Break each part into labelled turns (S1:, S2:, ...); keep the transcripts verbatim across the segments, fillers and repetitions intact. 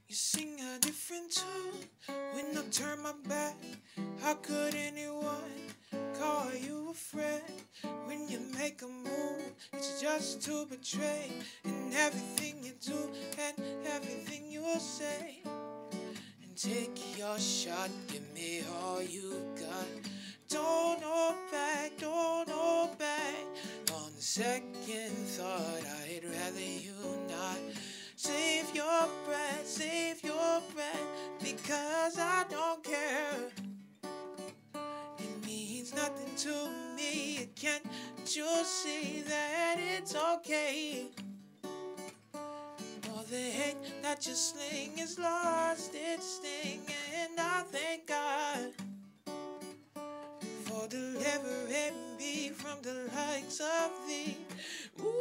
S1: You sing a different tune when I turn my back. How could anyone call you a friend? When you make a move, it's just to betray. In everything you do and everything you say. And take your shot, give me all you got. Don't hold back, don't hold back. On the second thought, I'd rather you not. Save your breath, save your breath, because I don't care. It means nothing to me. Can't you see that it's okay? All the hate that you sling is lost its sting, and I thank God for delivering me from the likes of thee. Ooh.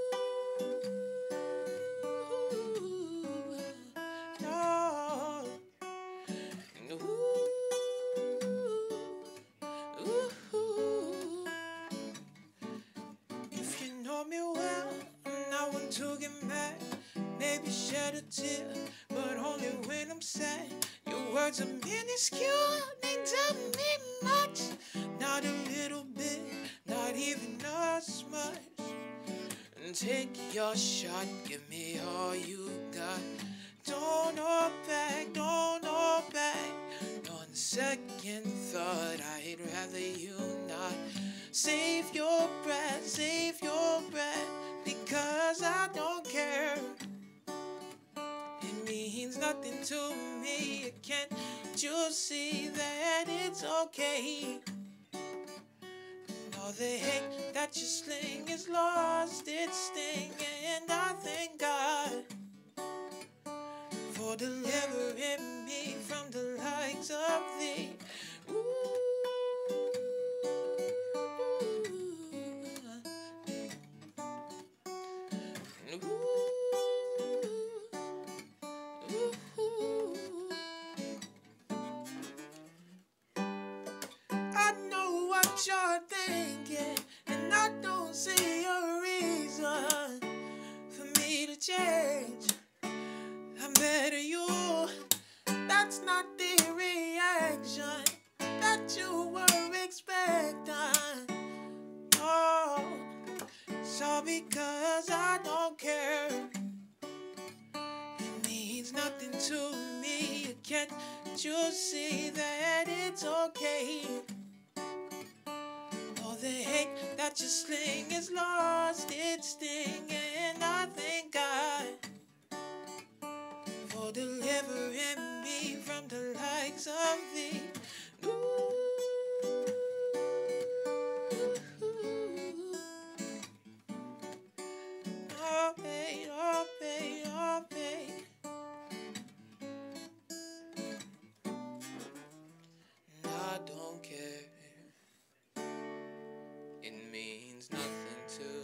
S1: To get mad, maybe shed a tear, but only when I'm sad. Your words are minuscule, they don't mean much. Not a little bit, not even as much. And take your shot, give me all you got. Don't hold back, don't hold back. On second thought, I'd rather you not. Save your breath, save your breath, because I don't care. It means nothing to me. Can't you see that it's okay? All the hate that you sling is lost its sting, and I thank God for delivering me from the likes of thee. Ooh. I know what you're thinking, and I don't see a reason for me to change. I'm better you. That's not the reaction that you were expecting. Oh, so because I don't care, it means nothing to me. Can't you see that it's okay? All the hate that you sling is lost its sting, and I thank God for delivering me from the likes of thee. Ooh. Oh, babe, oh, babe, oh, babe. And I don't care. It means nothing to